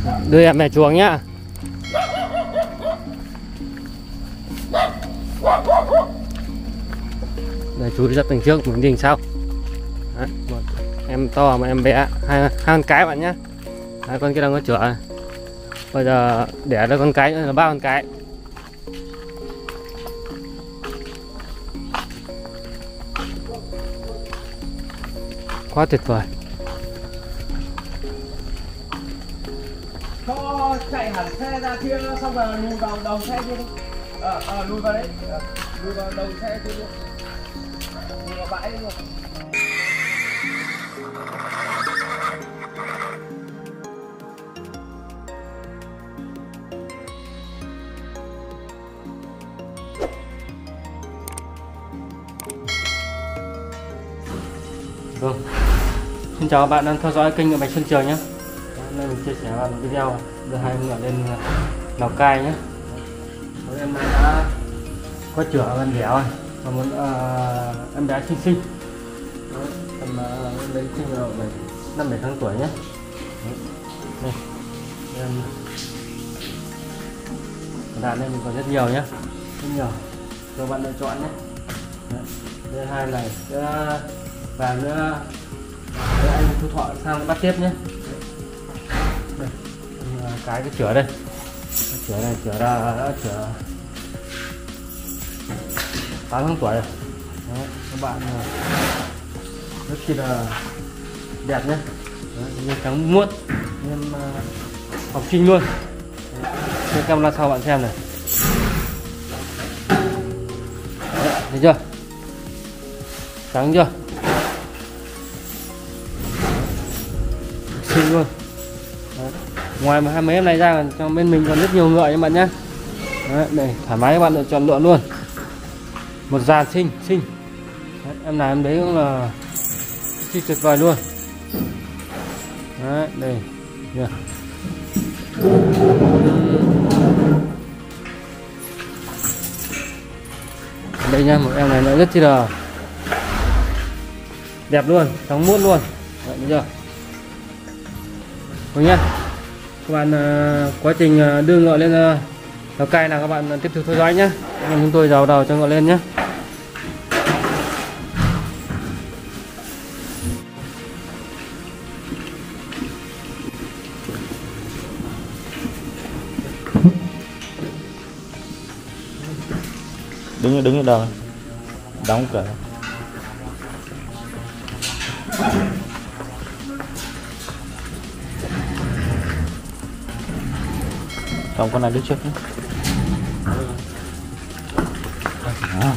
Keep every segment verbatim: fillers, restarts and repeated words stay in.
Đưa em về chuồng nhá. Đây chú dắt đằng trước, mình đi đằng sau. Đấy, một em to mà em bé, hai, hai con cái bạn nhá. Hai con kia đang có chữa. Bây giờ đẻ ra con cái nữa là ba con cái. Quá tuyệt vời. Cho chạy hẳn xe ra kia xong rồi lùi vào đầu xe kia. Ờ, à, à, lùi vào đấy. À, lùi vào đầu xe kia. Lùi vào bãi đấy luôn. Vâng. Xin chào các bạn đang theo dõi kênh Ngựa Bạch Xuân Trường nhé. Hôm nay mình chia sẻ một video đưa hai ngựa lên Lào Cai nhé. Hôm em đã có chữa con đẻ rồi, và một uh, em bé xinh xinh. Tầm uh, lên sinh vào năm bảy tháng tuổi nhé. Đây, em đàn đây mình còn rất nhiều nhé, rất nhiều cho bạn lựa chọn nhé. Đấy. Đây hai này nữa, và nữa để anh Thu Thọ sang bắt tiếp nhé. Đây, cái cái chữa đây, cái chữa này chữa ra đã chữa tám tháng tuổi rồi. Đấy, các bạn rất chi là đẹp nhé. Đấy, trắng muốt, em uh, học sinh luôn. Cái camera sau bạn xem này. Đấy, thấy chưa, trắng chưa, xinh luôn. Đấy. Ngoài mà hai mấy em này ra trong bên mình còn rất nhiều ngựa các bạn nhé. Đấy, đây thoải mái các bạn lựa chọn lựa luôn, một dàn xinh xinh. Đấy, em nào em đấy cũng là chi tuyệt vời luôn. Đấy, đây yeah. Đây nha, một em này nó rất chi là đẹp luôn, trắng muốt luôn. Đấy, thấy chưa? Thôi nhá, các bạn uh, quá trình uh, đưa ngựa lên uh, Lào Cai nào các bạn uh, tiếp tục theo dõi nhé. Chúng tôi giàu đầu cho ngựa lên nhé. Đứng đứng ở đâu, đóng cửa. Còn con này đứng trước nhé. À.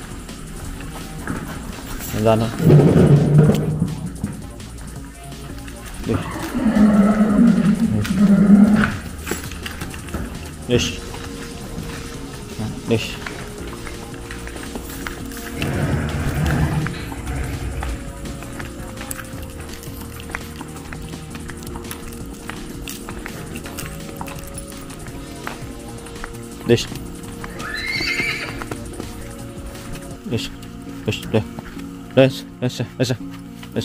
Ra thôi. Đi. Đi. Đi. Đi. Đi. Đi. Đây. Đây, đây, đây, đây. Đây.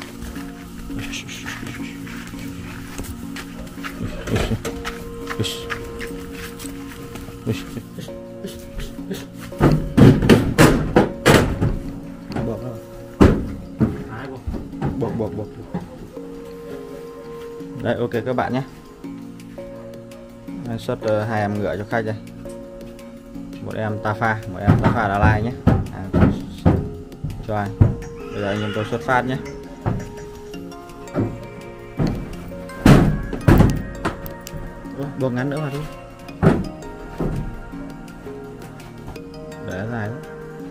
Buộc buộc buộc. Đấy, ok các bạn nhé. Xuất uh, hai em ngựa cho khách đây, một em Tafa, một em Tafa Đà Lai nhé. À, cho anh. Bây giờ anh em tôi xuất phát nhé. Ủa, buộc ngắn nữa mà thôi, để dài đó.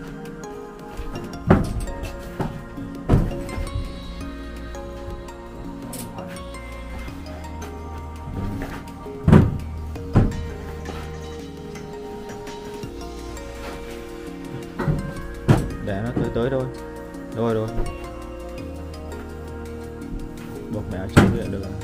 Để nó tới tới thôi, rồi rồi buộc mẹ trong viện được rồi.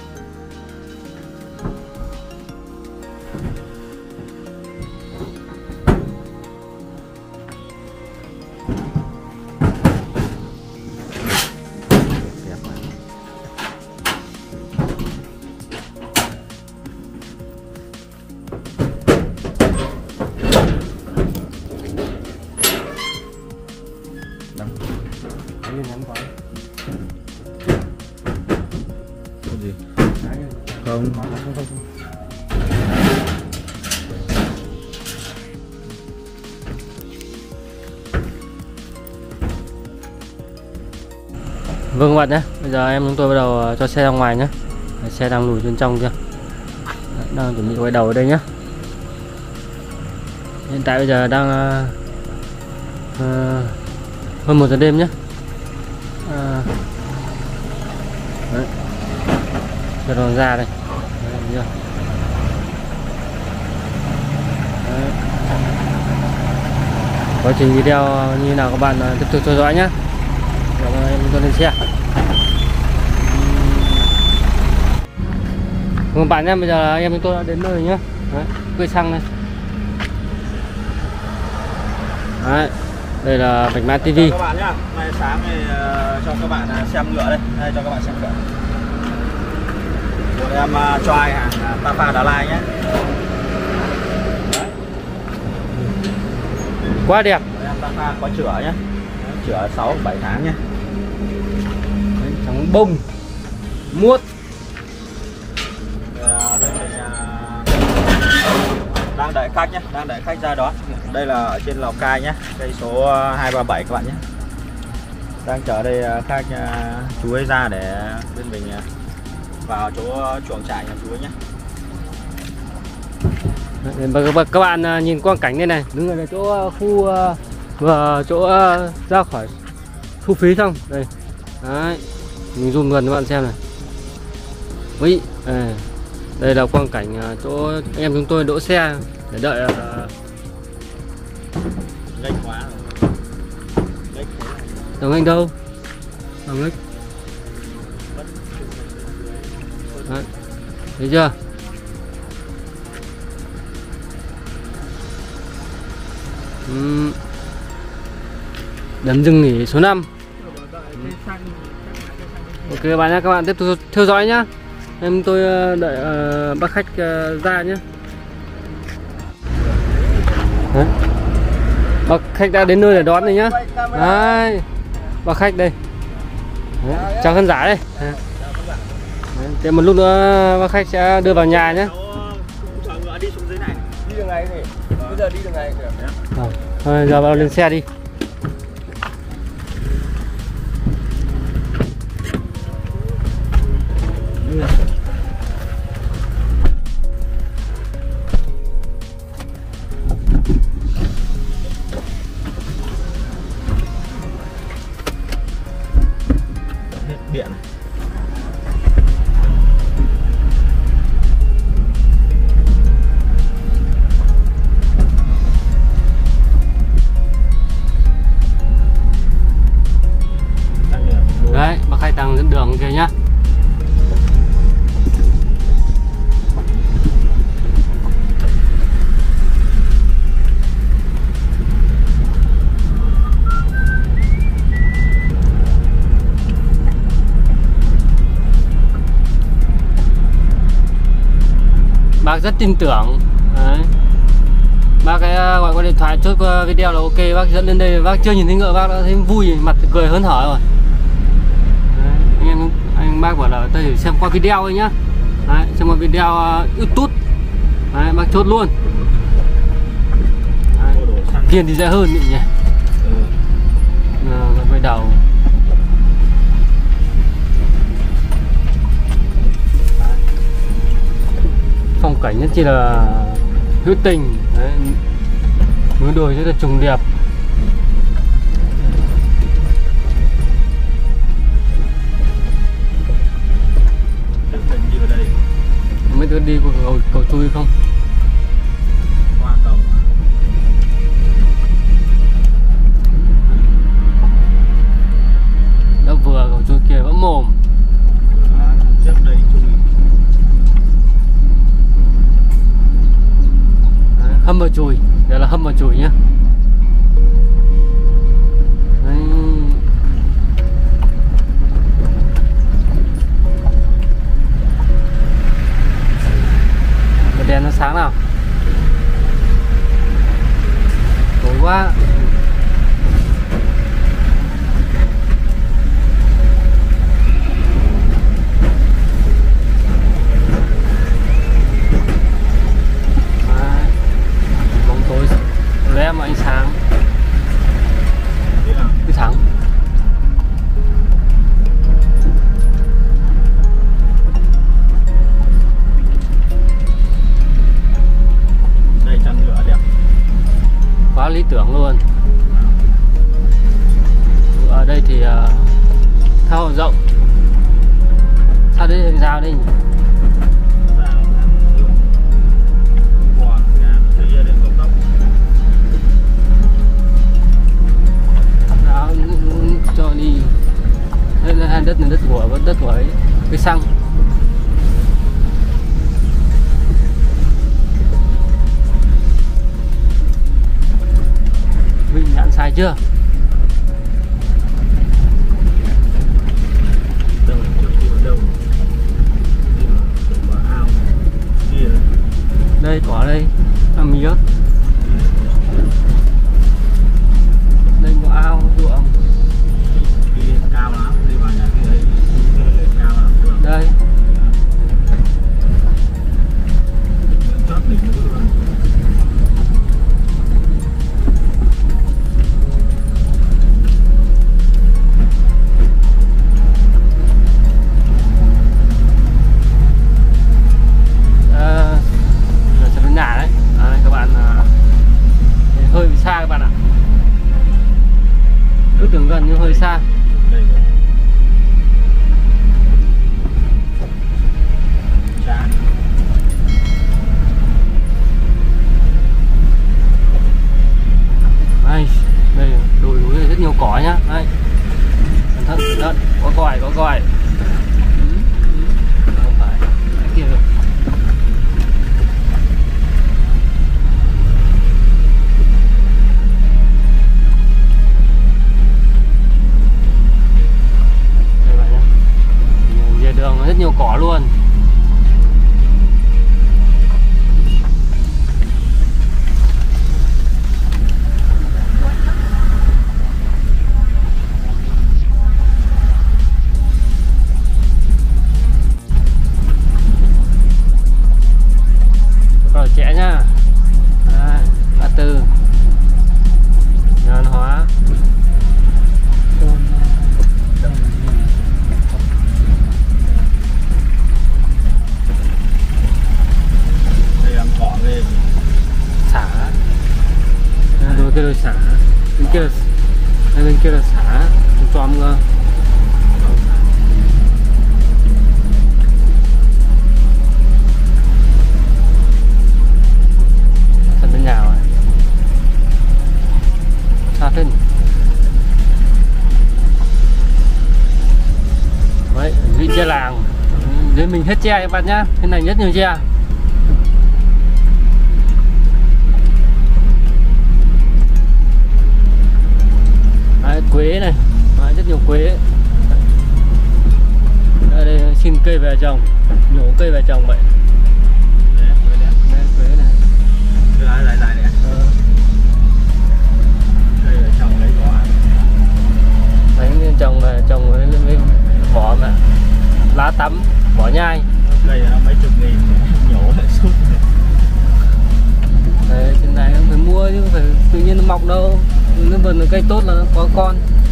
gì không. Vâng các bạn nhé, bây giờ em chúng tôi bắt đầu cho xe ra ngoài nhé. Xe đang lùi bên trong kia, đang chuẩn bị quay đầu ở đây nhé. Hiện tại bây giờ đang uh, hơn một giờ đêm nhé. Uh, đấy. Giờ đang ra đây. Đấy, đấy. Quá trình video như nào các bạn tiếp tục theo dõi nhé. Rồi em tôi lên xe. Các bạn nhé, bây giờ em chúng tôi đã đến nơi nhé. Đấy, cây xăng đây. Đấy, đây là Bạch Mã ti vi. Các bạn nhé, nay sáng thì uh, cho các bạn xem ngựa đây, đây cho các bạn xem ngựa. Rồi em uh, cho ai hàng uh, Tafa Đà Lai nhé. Quá đẹp. Em Tafa có chữa nhé, chữa sáu bảy tháng nhé. Đấy, trắng bông, muốt. Đây mình đang đợi khách nhé, đang đợi khách ra đón. Đây là ở trên Lào Cai nhé, cây số hai ba bảy các bạn nhé. Đang chờ đây khách chú ấy ra để bên mình vào chỗ chuồng trại nhà chú ấy nhé. Đấy, các bạn nhìn quang cảnh đây này, đứng ở chỗ khu và chỗ ra khỏi thu phí xong đây. Đấy, mình zoom gần các bạn xem này. Ui, à, đây là quang cảnh chỗ anh em chúng tôi đỗ xe để đợi. Uh... Lệch quá rồi. Lệch. Đồng anh đâu? Đồng anh. Đấy, thấy chưa? Uhm. Điểm dừng nghỉ số năm. Ok các bạn nhé, các bạn tiếp tục theo dõi nhá. Em tôi đợi uh, bác khách uh, ra nhé. Đấy. Bác khách đã đến nơi để đón rồi nhá. Đấy, bác khách đây. Đấy, chào khán giả đây. Đấy. Thế một lúc nữa bác khách sẽ đưa vào nhà nhé. Đi xuống dưới này. Đi đường này thì bây giờ đi đường này kìa. Rồi, thôi giờ vào lên xe đi. Điện. Đấy, bác khách đang dẫn đường kia nhá. Bác rất tin tưởng. Đấy. Bác cái gọi qua điện thoại chốt qua video là ok, bác dẫn lên đây bác chưa nhìn thấy ngựa bác đã thấy vui, mặt cười hớn hở rồi. Đấy. Anh em anh bác bảo là tôi chỉ xem qua video thôi nhá. Đấy, xem qua video uh, YouTube. Đấy, bác chốt luôn. Đấy. Tiền thì dễ hơn nhỉ. Ừ. Rồi, quay đầu. Phong cảnh rất chi là hữu tình. Đấy, núi đồi rất là trùng điệp. Đi vào đây. Mấy đứa đi qua cầu, cầu chui không? Qua cầu. Đã vừa cầu chui kia vẫn mồm. À, trước đây chui. Hâm vào chùi, đây là hâm vào chùi nhá. Đấy. Đèn nó sáng nào. Tối quá. luôn. Ở đây thì uh, thao rộng. Sao đấy rào đây nhỉ? Rào cho đi. Đây là đất này đất của vẫn đất của ấy, cái xăng. Mình nhận sai chưa? Đây có đây là mía. Đây có ao ruộng. Cao lắm, đi vào nhà kia ấy cao lắm. Đây. Chót đỉnh luôn. Hơi bị xa các bạn ạ. Cứ tưởng gần nhưng hơi xa. Đây rồi. Chán. Đây, đây đồi núi này rất nhiều cỏ nhá. Đây. Cẩn thận, cẩn thận, có còi, có còi. Không phải, cái kia rồi. Đường rất nhiều cỏ luôn. Rồi trẻ nhá. À, ngã tư Nhân Hóa. Xả. Đôi cái đôi xả. Bên kia là, bên kia là xả. Không cho mưa. Thật bên nào rồi. Xa phết. Đấy, vị tre làng. Dưới mình hết tre các bạn nhá. Thế này rất nhiều tre. Đấy, quế này. Đấy, rất nhiều quế. Đây, đây xin cây về trồng, nhổ cây về trồng vậy. Đấy, Đây, quế này. dài dài dài này. Ờ. Đây là trồng lấy quả. Đấy, trồng về trồng với, với vỏ mà lá tắm, vỏ nhai. Cây nó mấy chục nghìn nhổ lại suốt. Đấy, trên này không phải mua chứ không phải tự nhiên nó mọc đâu. Nó vườn cây tốt là nó có con.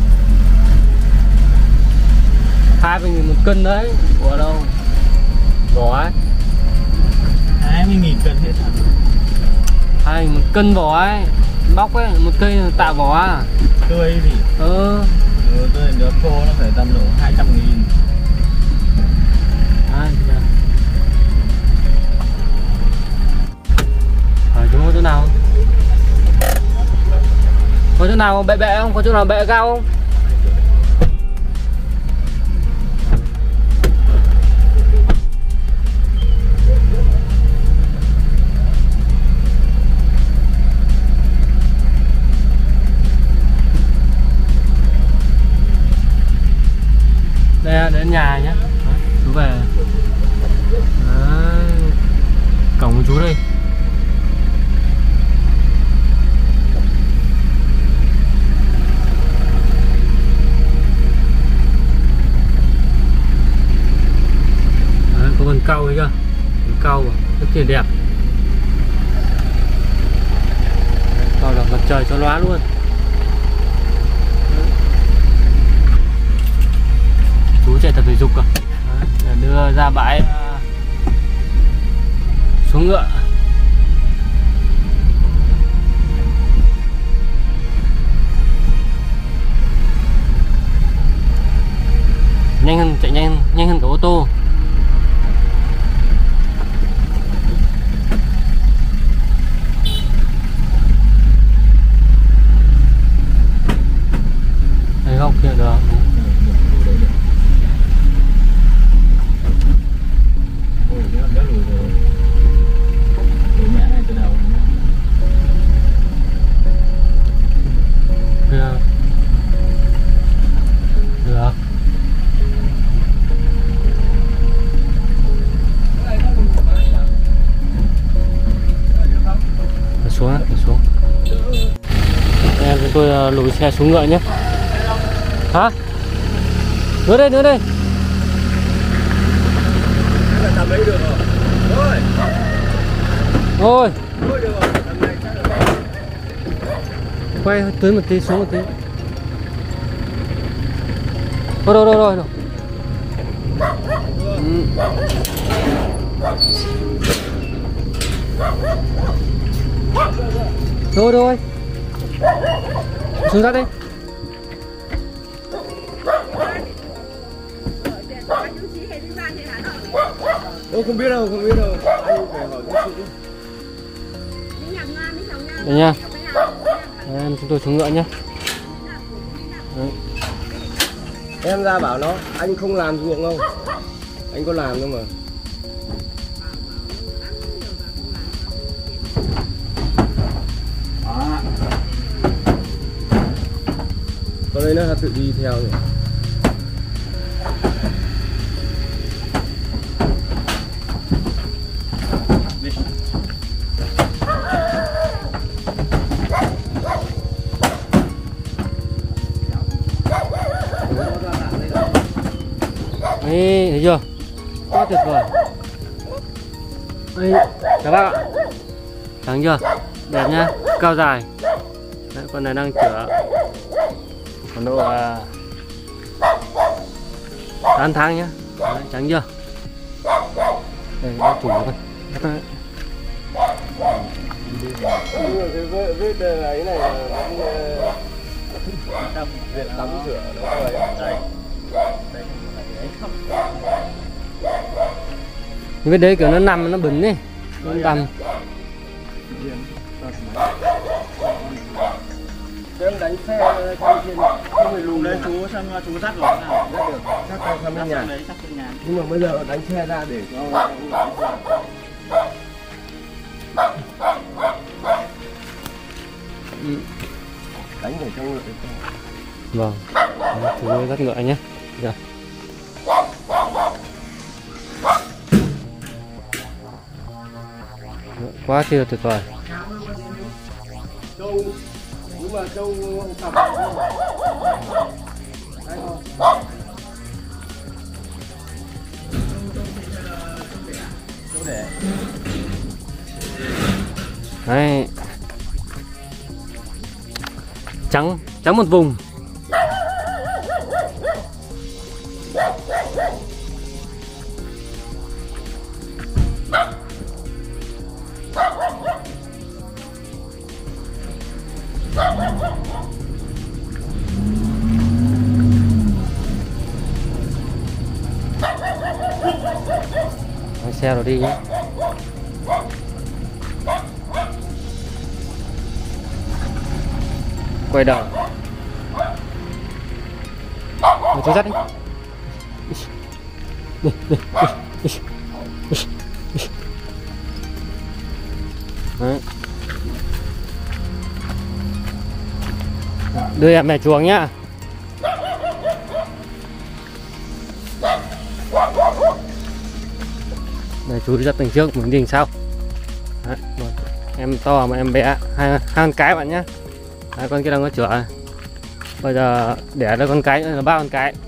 Hai mươi nghìn một cân đấy, của đâu? Vỏ ấy. Hai mươi nghìn cân hết hả? Hai một cân vỏ ấy, bóc ấy, một cây tạ vỏ à? Tươi thì. Ừ. Ừ, tươi nước khô nó phải tầm độ hai trăm nghìn. À, à, chúng có chỗ nào không? Có chỗ nào bẹ bẹ không? Có chỗ nào bẹ cao không? Đây đến nhà nhé. Chú về. Đấy. Cổng của chú đây. Đấy, có con cau ấy cơ. Con cau rất là đẹp. Còn là mặt trời cho lóa luôn. Chú chạy tập thể dục à? Đấy, đưa ra bãi uh, xuống ngựa. uh, lùi xe xuống ngựa nhé. Hả? Nữa đây, nữa đây. Tầm đấy được rồi. Thôi. Thôi. Thôi được rồi, tầm này chắc là Quay tới một tí, xuống một tí. Thôi đâu đâu rồi. Ừ. Thôi thôi. Xuống ra đây. Ô, không biết đâu, không biết đâu. Anh phải hỏi bác sĩ. Đây nha. Đấy, em chúng tôi xuống ngựa nhé. Đấy. Em ra bảo nó, anh không làm ruộng không? Anh có làm đâu mà. Đó. Con đấy nó tự đi theo rồi. Đấy, thấy chưa? Quá tuyệt vời. Đấy, các bác ạ. Thắng chưa? Đẹp nhá, cao dài. Đấy, con này đang chữa khoảng độ à, tám tháng nhá. Đấy, trắng chưa? Đây, nó chủ con. Đấy. Nhưng mà cái vết, vết ấy này là cũng việc tắm rửa nó rồi. Đây. Nhưng cái đấy kiểu nó nằm nó bẩn đi, nó nằm. Em đánh xe trong trên không phải lùn Đây đây chú. chú xem chú dắt rồi nào. Dắt được, dắt tay sang bên nhà. Đấy, dắt bên nhà. Nhưng mà bây giờ đánh xe ra để cho Ừ. đánh để cho ngựa. Vâng, đấy, chú dắt ngựa nhé. Được. Quá chưa tuyệt vời. Châu, nhưng mà châu không cầm. Đấy không? Châu để. Đấy. Trắng, trắng một vùng. Lái xe rồi đi nhé. Quay đầu. Rồi chú dắt đi. Đi, đi, đi, đi, đi. Đấy. Đưa em mẹ chuồng nhá. Đây chú dắt đằng trước, mình đi đằng sau. Đấy, em to mà em bé, hai, hai con cái bạn nhá. Đấy, con kia đang có chữa. Bây giờ đẻ ra con cái nữa là ba con cái.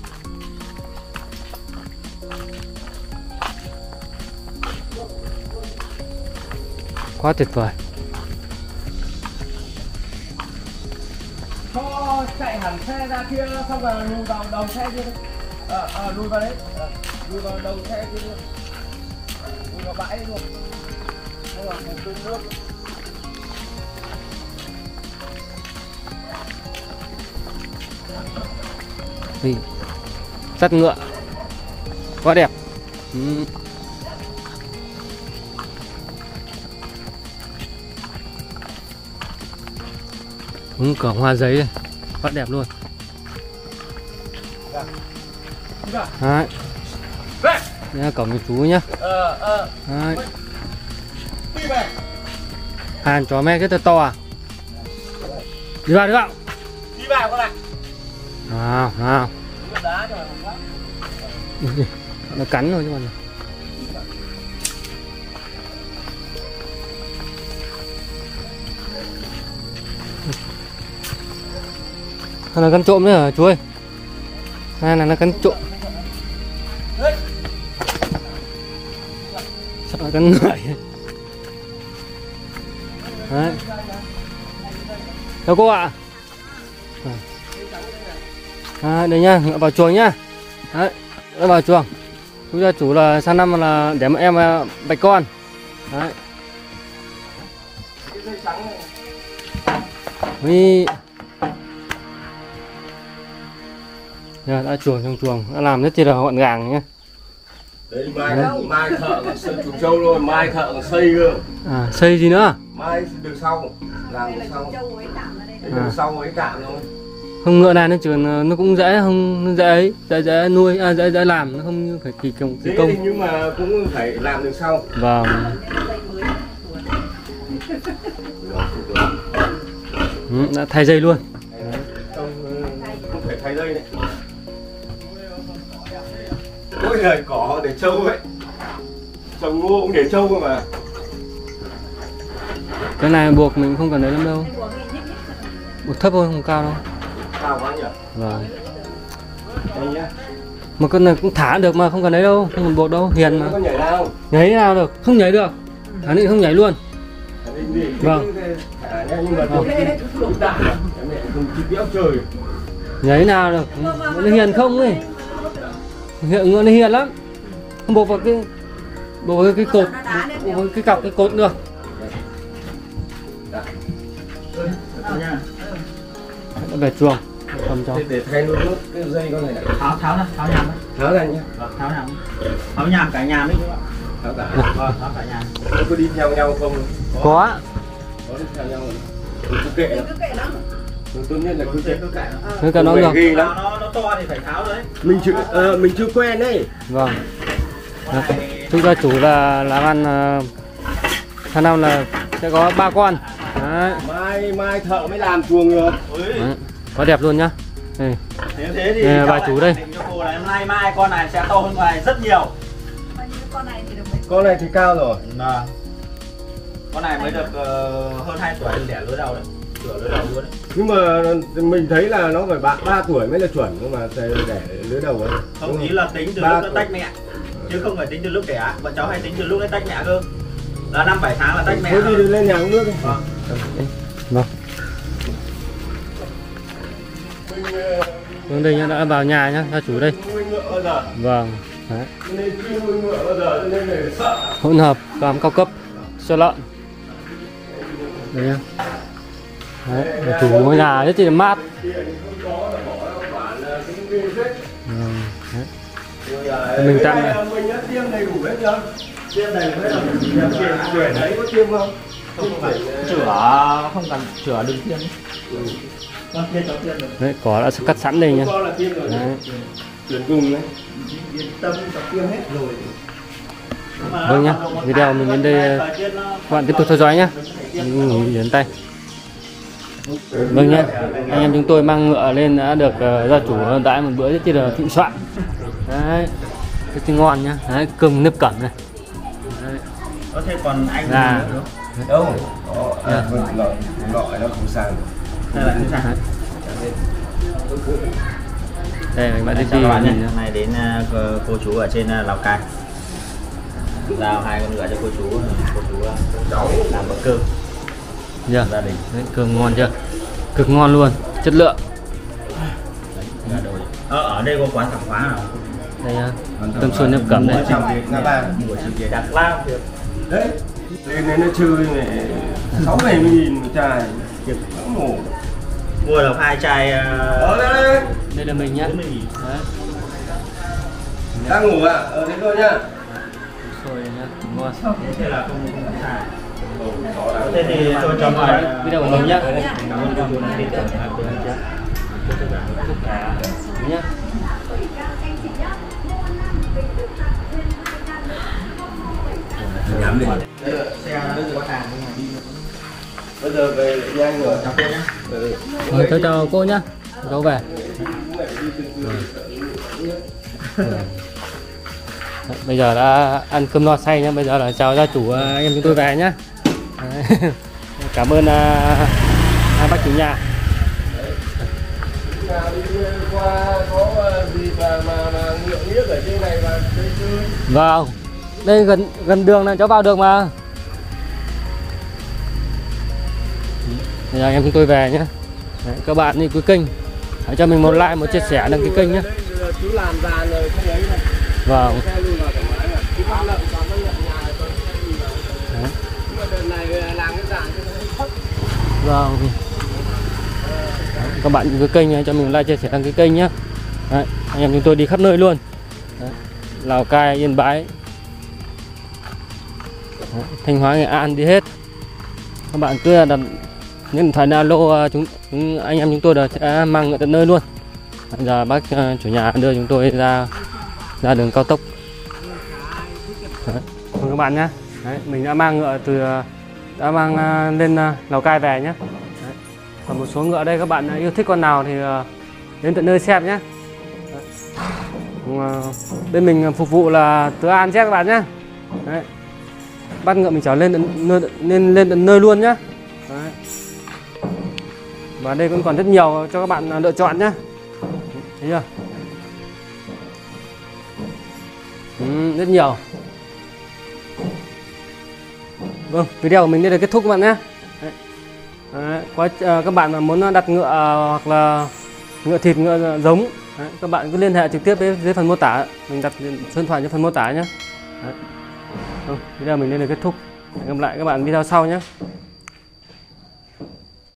Quá tuyệt vời. Cho chạy hẳn xe ra kia xong rồi lùi vào đầu xe kia. Ờ, à, à, lùi vào đấy. À, lùi vào đầu xe kia. Lùi vào bãi luôn. Đây là một bên nước. Đi. Dắt ngựa. Quá đẹp. Ừ. Ừ, cỏ hoa giấy này. Quá đẹp luôn. Đấy. Đây là cổng của chú nhá. Ờ, ờ. Đấy. Đi về. Hàn chó me cái to to à? Đi vào, đi vào. Đi vào con này. Nào, nào. Đá cho mày một phát. Nó cắn thôi chứ còn. là cắn trộm đấy hả chú ơi? Này là nó cắn trộm. Sợ cắn người. Đấy. Chào cô ạ. À, đây nhá, ngựa vào chuồng nhá. Đấy, nó vào chuồng. Chú gia chủ là sang năm là để mà em bạch con. Đấy. Vì giờ đã chuồng trong chuồng đã làm rất chi là gọn gàng nhé. Đấy, mai đấy. Mai thợ xây chuồng trâu luôn, mai thợ xây cơ. À, xây gì nữa? Mai đường sau, làm đường sau. Đường sau ấy tạm thôi. Không, ngựa này nó chỉ nó cũng dễ, không nó dễ ấy, dễ dễ nuôi, à, dễ dễ làm, nó không phải kỳ công kỳ công. Nhưng mà cũng phải làm đường sau. Vâng. Ừ, đã thay dây luôn. Không, không phải thay dây đấy. Mỗi lời cỏ để trâu ấy, trồng ngô cũng để trâu mà. Cái này buộc mình không cần đấy lắm đâu, buộc thấp thôi, không cao đâu. Cao quá nhỉ? Vâng. Đây nhá. Mà con này cũng thả được mà, không cần đấy đâu, không cần buộc đâu, hiền mà. Có nhảy nào? Nhảy nào được, không nhảy được, khẳng định không nhảy luôn. Vâng. Nhưng mà tôi đạn mẹ không chịu béo trời. Nhảy nào được, nó hiền không ấy. Hiện ngựa nó hiền lắm, không buộc vào cái buộc vào cái cột, buộc vào cái cọc cái cột được. Nó về chuồng, cầm cho. Để thay luôn nốt cái dây con này. Tháo tháo ra, tháo nhàm. Tháo ra nhá. Tháo nhàm. Tháo nhàm cả nhàm đấy các bạn. Tháo cả. Vâng, tháo cả nhàm. Nó có đi theo nhau không? Có. Có đi theo nhau rồi. Cứ kệ nó. Tốt nhất là cứ kệ nó cả. Cứ cả nó được. Nó nó to thì phải tháo đấy. Mình chưa uh, mình chưa quen đấy. Vâng. Chúng gia chủ là làm ăn uh, tháng năm là sẽ có ba con. Đấy. Mai mai thợ mới làm chuồng được. Đấy. Quá đẹp luôn nhá. Đây. Nếu thế thì đây là bà chủ đây. Cho cô là em nay mai con này sẽ to hơn ngoài rất nhiều. Con này thì được mấy? Con này thì cao rồi. Là con này mới được uh, hơn hai tuổi đẻ lứa đầu đấy. Lứa đầu luôn đấy. Nhưng mà mình thấy là nó phải bạn ba tuổi mới là chuẩn, nhưng mà để lứa đầu ấy. Không, ý là tính từ lúc nó tách mẹ, chứ không phải tính từ lúc đẻ. Bọn cháu hay tính từ lúc nó tách mẹ cơ. Là năm bảy tháng là tách mẹ. Thôi đi lên nhà uống nước đi. Vâng. Vâng. Vâng, đây nhá, đã vào nhà nhá, gia chủ đây. Vâng. Đấy. Hỗn hợp cam cao cấp cho lợn. Đây nhá. Đấy, chủ ngôi nhà rất là mát. Vâng. Đấy. Mình tặng này. Tiêm đầy đủ hết chưa? Tiêm đầy đủ hết rồi. Chuyển đấy có tiêm không? Không phải chữa, không cần chữa đừng tiêm. Con tiêm cháu tiêm rồi. Đấy, có đã cắt sẵn đây nhá. Đấy. Chuyển cùng đấy. Yên tâm cháu tiêm hết rồi. Vâng nhá, video mình đến đây các bạn tiếp tục theo dõi nhá. Nghỉ đến tay. Vâng nhá, anh em chúng tôi mang ngựa lên đã được uh, gia chủ đãi một bữa rất là thịnh soạn. Đấy, rất là ngon nhá. Đấy, cơm nếp cẩm này. Đấy. Có thể còn anh là đâu? Đó, à, vâng, lợn, lợn nó không sang. Đây là không sang. Đây mình bạn Đây, đi các bạn nhé. Hôm nay đến uh, cô chú ở trên uh, Lào Cai. Giao hai con ngựa cho cô chú, cô chú cháu làm bữa cơm. Dạ. Gia đình. Đấy, cơm ngon chưa? Cực ngon luôn, chất lượng. Đấy, ở, ở đây có quán tạp hóa nào không? Đây nhá, tôm xuân nếp cẩm đây. Buổi chiều về đặt lao được. Đấy, lên đấy nó chơi này sáu bảy nghìn một chai, kịp lắm ngủ. Mua được hai chai. Ở đây, Đây là mình nhá. Đấy. đang ngủ à? Ở đây thôi nhá. Xôi nhá, ngon. Thế là không không xài. Thế thì tôi cho mời video của mình nhá. Cảm ơn các bạn đã Nhá. Nhắm đi. Xe nó có hàng đi. Bây giờ về nhanh rồi. Chào cô nhé. Ừ. Rồi, tôi chào cô nhá. Cháu về. Bây giờ đã ăn cơm no say nhá. Bây giờ là chào gia chủ anh em chúng tôi về nhá. Cảm ơn uh, bác chủ nhà. nào đi qua có gì mà mà mà ngựa nghiếc ở trên này mà chơi chơi. Vâng, đây gần gần đường này cháu vào được mà. Bây giờ anh em chúng tôi về nhé. Đấy, các bạn đi cuối kênh hãy cho mình một like, một chia sẻ đăng ký kênh nhé. Chú làm giàn rồi không ấy này. Vâng. Xe luôn vào thoải mái mà. Chú bắt lợn vào cái lợn nhà rồi con xe đi vào. Đấy. Nhưng mà đợt này làm cái giàn cho nó thấp. Vâng. Các bạn cứ kênh cho mình like, chia sẻ, đăng ký kênh nhé. Đấy, anh em chúng tôi đi khắp nơi luôn. Đấy, Lào Cai, Yên Bái, đấy, Thanh Hóa, Nghệ An đi hết. Các bạn cứ đặt những điện thoại alo chúng, chúng anh em chúng tôi đã sẽ mang ngựa tận nơi luôn. Bây giờ bác uh, chủ nhà đưa chúng tôi ra ra đường cao tốc. Đấy, các bạn nhé. Đấy, mình đã mang ngựa từ đã mang uh, lên uh, Lào Cai về nhé. Còn một số ngựa đây các bạn yêu thích con nào thì đến tận nơi xem nhé. Bên mình phục vụ là từ An nhé các bạn nhé. Đấy. Bắt ngựa mình trở lên tận nơi, lên lên tận nơi luôn nhé. Đấy. Và đây cũng còn rất nhiều cho các bạn lựa chọn nhé. Thấy chưa? Ừ, rất nhiều. Vâng, video của mình đây là kết thúc các bạn nhé. Đấy, quá, các bạn mà muốn đặt ngựa hoặc là ngựa thịt, ngựa giống, đấy, các bạn cứ liên hệ trực tiếp với dưới phần mô tả, mình đặt số điện thoại trên phần mô tả nhé. Đấy. Video mình đây là kết thúc. Hẹn gặp lại các bạn video sau nhé.